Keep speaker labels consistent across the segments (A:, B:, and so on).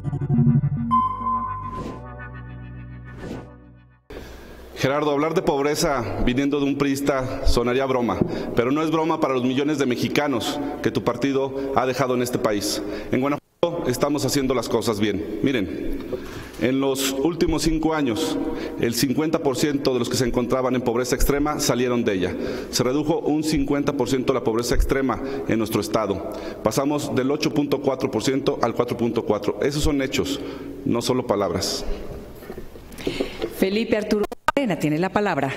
A: Gerardo, hablar de pobreza viniendo de un priista sonaría broma, pero no es broma para los millones de mexicanos que tu partido ha dejado en este país. En Guanajuato estamos haciendo las cosas bien. Miren, en los últimos 5 años, el 50% de los que se encontraban en pobreza extrema salieron de ella. Se redujo un 50% la pobreza extrema en nuestro estado. Pasamos del 8.4% al 4.4%. Esos son hechos, no solo palabras.
B: Felipe Arturo Camarena tiene la palabra.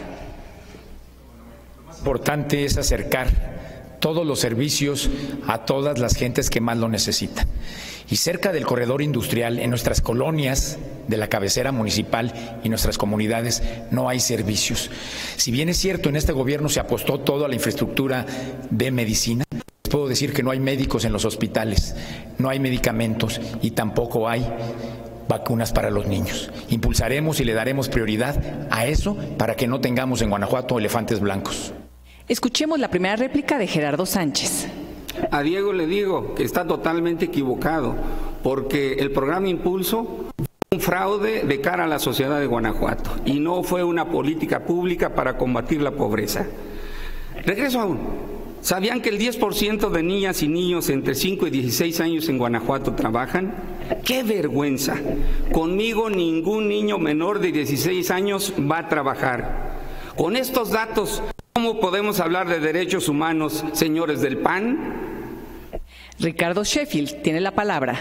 C: Lo más importante es acercar todos los servicios a todas las gentes que más lo necesitan. Y cerca del corredor industrial, en nuestras colonias de la cabecera municipal y nuestras comunidades, no hay servicios. Si bien es cierto, en este gobierno se apostó todo a la infraestructura de medicina, les puedo decir que no hay médicos en los hospitales, no hay medicamentos y tampoco hay vacunas para los niños. Impulsaremos y le daremos prioridad a eso para que no tengamos en Guanajuato elefantes blancos.
B: Escuchemos la primera réplica de Gerardo Sánchez.
D: A Diego le digo que está totalmente equivocado, porque el programa Impulso fue un fraude de cara a la sociedad de Guanajuato y no fue una política pública para combatir la pobreza. Regreso aún. ¿Sabían que el 10% de niñas y niños entre 5 y 16 años en Guanajuato trabajan? ¡Qué vergüenza! Conmigo ningún niño menor de 16 años va a trabajar. Con estos datos, ¿cómo podemos hablar de derechos humanos, señores del PAN?
B: Ricardo Sheffield tiene la palabra.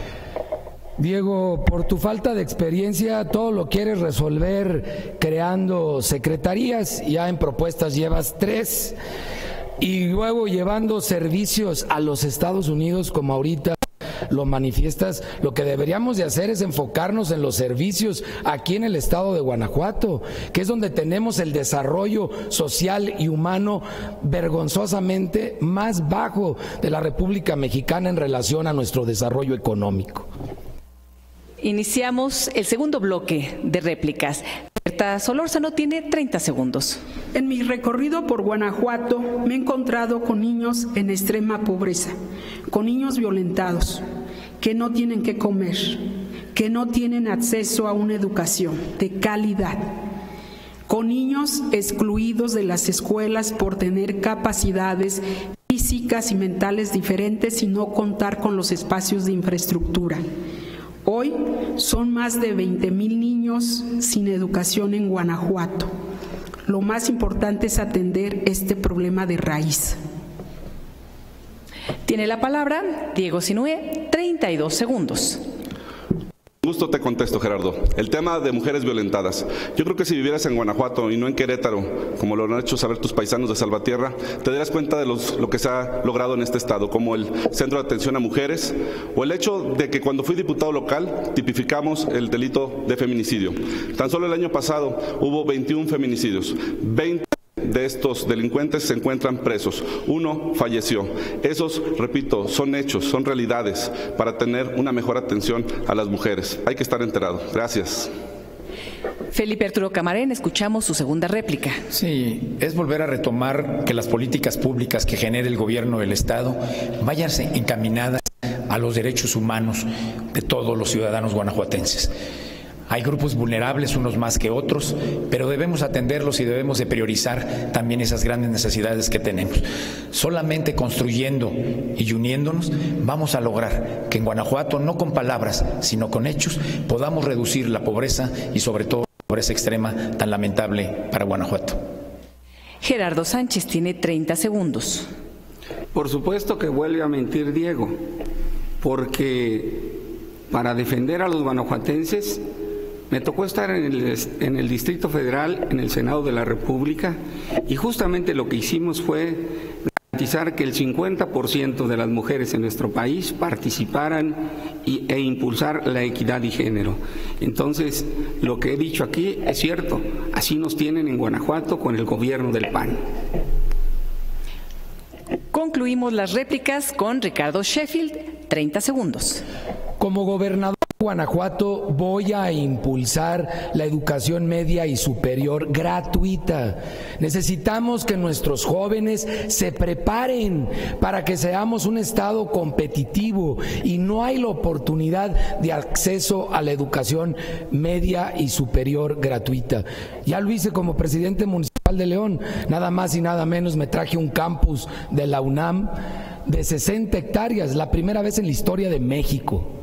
E: Diego, por tu falta de experiencia, todo lo quieres resolver creando secretarías, ya en propuestas llevas 3, y luego llevando servicios a los Estados Unidos como ahorita lo manifiestas. Lo que deberíamos de hacer es enfocarnos en los servicios aquí en el estado de Guanajuato, que es donde tenemos el desarrollo social y humano vergonzosamente más bajo de la República Mexicana en relación a nuestro desarrollo económico.
B: Iniciamos el segundo bloque de réplicas. Berta Solórzano tiene 30 segundos.
F: En mi recorrido por Guanajuato me he encontrado con niños en extrema pobreza, con niños violentados, que no tienen qué comer, que no tienen acceso a una educación de calidad, con niños excluidos de las escuelas por tener capacidades físicas y mentales diferentes y no contar con los espacios de infraestructura. Hoy son más de 20,000 niños sin educación en Guanajuato. Lo más importante es atender este problema de raíz.
B: Tiene la palabra Diego Sinué, 32 segundos.
A: Gusto te contesto, Gerardo. El tema de mujeres violentadas. Yo creo que si vivieras en Guanajuato y no en Querétaro, como lo han hecho saber tus paisanos de Salvatierra, te darás cuenta de lo que se ha logrado en este estado, como el Centro de Atención a Mujeres o el hecho de que cuando fui diputado local tipificamos el delito de feminicidio. Tan solo el año pasado hubo 21 feminicidios, 20 de estos delincuentes se encuentran presos, 1 falleció. Esos, repito, son hechos, son realidades para tener una mejor atención a las mujeres. Hay que estar enterado. Gracias.
B: Felipe Arturo Camarena, escuchamos su segunda réplica.
C: Sí, es volver a retomar que las políticas públicas que genere el gobierno del Estado vayan encaminadas a los derechos humanos de todos los ciudadanos guanajuatenses. Hay grupos vulnerables, unos más que otros, pero debemos atenderlos y debemos de priorizar también esas grandes necesidades que tenemos. Solamente construyendo y uniéndonos vamos a lograr que en Guanajuato, no con palabras, sino con hechos, podamos reducir la pobreza y sobre todo la pobreza extrema tan lamentable para Guanajuato.
B: Gerardo Sánchez tiene 30 segundos.
D: Por supuesto que vuelve a mentir Diego, porque para defender a los guanajuatenses me tocó estar en el Distrito Federal, en el Senado de la República, y justamente lo que hicimos fue garantizar que el 50% de las mujeres en nuestro país participaran e impulsar la equidad y género. Entonces, lo que he dicho aquí es cierto, así nos tienen en Guanajuato con el gobierno del PAN.
B: Concluimos las réplicas con Ricardo Sheffield, 30 segundos.
E: Como gobernador Guanajuato voy a impulsar la educación media y superior gratuita. Necesitamos que nuestros jóvenes se preparen para que seamos un estado competitivo y no hay la oportunidad de acceso a la educación media y superior gratuita. Ya lo hice como presidente municipal de León, nada más y nada menos me traje un campus de la UNAM de 60 hectáreas, la primera vez en la historia de México.